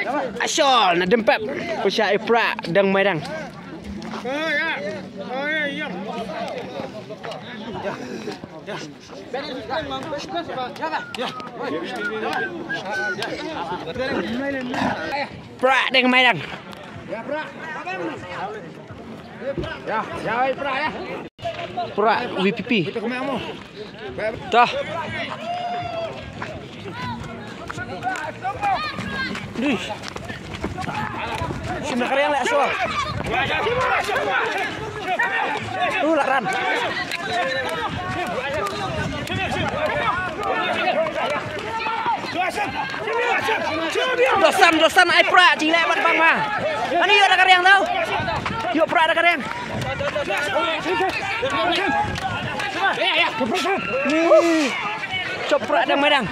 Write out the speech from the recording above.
Asyol na dempet Pusya Ipra Dang Maidang Pra Dang Maidang Pra WPP Dah Duh Sudah kalian lihat soal Laran Dosan ai pra cilek bang mah. Ani yuk ada karyang tau. Yuk pra ada karyang. Copra ada medang.